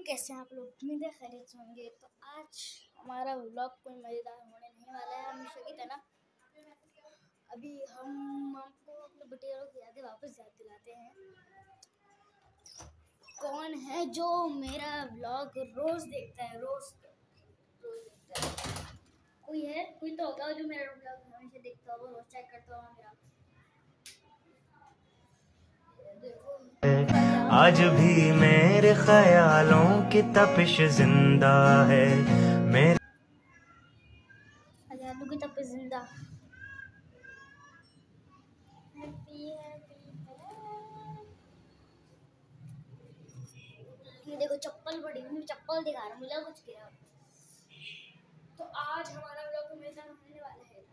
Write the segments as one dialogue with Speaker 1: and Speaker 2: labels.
Speaker 1: कैसे हैं आप लोग? उम्मीद है खैरियत से होंगे। तो आज हमारा व्लॉग कोई मज़ेदार होने नहीं वाला है हमेशा की तरह। अभी हम आपको अपने बटेरों की यादें वापस याद दिलाते हैं। कौन है जो मेरा व्लॉग रोज़ देखता है? रोज़ देखता है। कोई तो होगा जो मेरा व्लॉग हमेशा देखता होगा, रोज़ चेक करता होगा मेरा।
Speaker 2: आज भी मेरे ख्यालों की तपिश जिंदा है, मेरे
Speaker 1: ख्यालों की तपिश जिंदा। ये देखो चप्पल पड़ी हुई, चप्पल दिखा रहा हूँ, मुझे कुछ गिरा। तो आज हमारा व्लॉग मेरे साथ होने वाला है।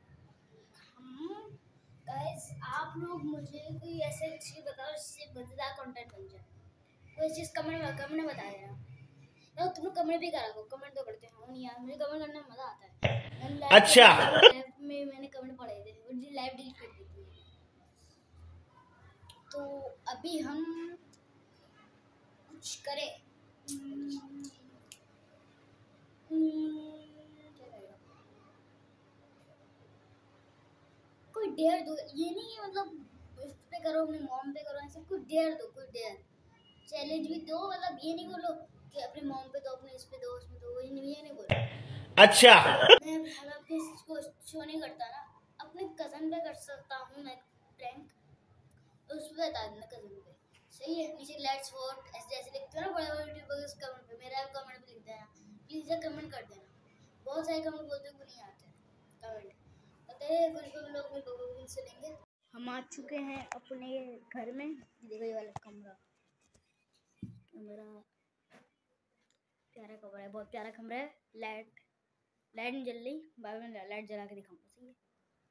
Speaker 1: गाइस आप लोग मुझे कोई ऐसे चीज़ बताओ जिससे मजेदार कंटेंट बन जाए। कोई चीज़ कमेंट में बता देना। यार तुम कमेंट भी करा करो, कमेंट तो करते हो नहीं यार, मुझे कमेंट करने में मजा आता है।
Speaker 2: अच्छा
Speaker 1: लाइव में मैंने कमेंट पढ़े थे और लाइव डिलीट कर दी थी। तो अभी हम कुछ करें। कोई डेयर दो, ये नहीं है मतलब इस पे करो, अपने मॉम पे करो, ऐसे कोई डेयर दो, कोई डेयर चैलेंज भी दो। मतलब ये नहीं बोलो कि अपने मॉम पे दो, अपने इस पे दो, उसमें दो, ये नहीं बोलो।
Speaker 2: अच्छा
Speaker 1: मैं अपने इसको शो नहीं करता ना, अपने कज़न पे कर सकता हूँ मैं प्रैंक, तो उस पे बता देना कज़न पे। सही है? नीचे लेट्स वोट ऐसे जैसे लिखते हो ना बड़े बड़े यूट्यूबर्स कमेंट पे, मेरा कमेंट पे लिख देना प्लीज़, या कमेंट कर देना। बहुत सारे कमेंट बोलते हैं नहीं आते कमेंट, कुछ लोग मेरे को से लेंगे। हम आ चुके हैं अपने घर में। देखो ये वाला कमरा मेरा प्यारा कमरा है, बहुत प्यारा कमरा है। लाइट नहीं जल रही, बाद में लाइट जला के दिखाऊंगा। सही है?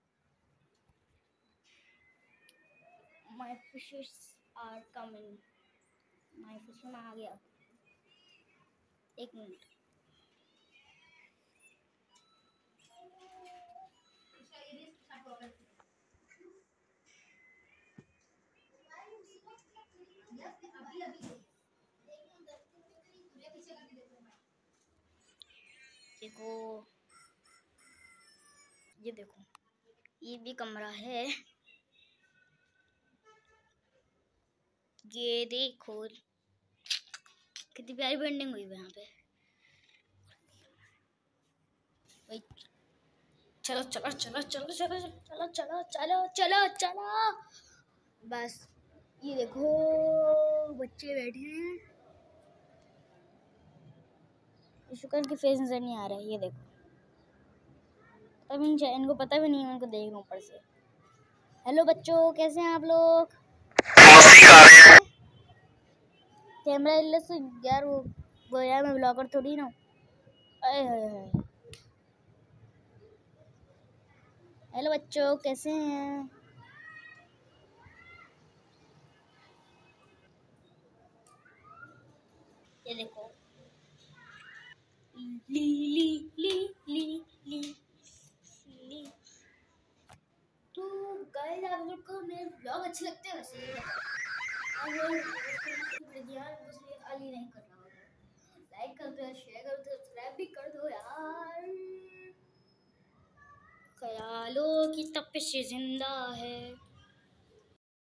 Speaker 1: My fishes are coming. My fish में आ गया, एक मिनट। देखो ये देखो, ये भी कमरा है। ये देखो कितनी प्यारी पेंटिंग हुई है यहाँ पे। चलो चलो चलो चलो चलो चलो चलो चलो चलो चलो। बस ये देखो बच्चे बैठे हैं, शुक्र की फेस नजर नहीं आ रहा है। ये देखो तब इनको पता भी नहीं है, उनको देख रहा हूँ ऊपर से। हेलो बच्चों, कैसे हैं आप लोग? कैमरा इल्ल से यार, वो यार मैं ब्लॉगर थोड़ी ना। हेलो बच्चों, कैसे हैं? ये देखो ली ली ली ली ली ली। तो गाइस आप लोग को मेरे ब्लॉग अच्छे लगते हैं वैसे? आप लोग खाली नहीं करना होगा, लाइक कर दो, शेयर कर दो, सब्सक्राइब भी कर दो यार। ख्यालों की तपिश जिंदा है।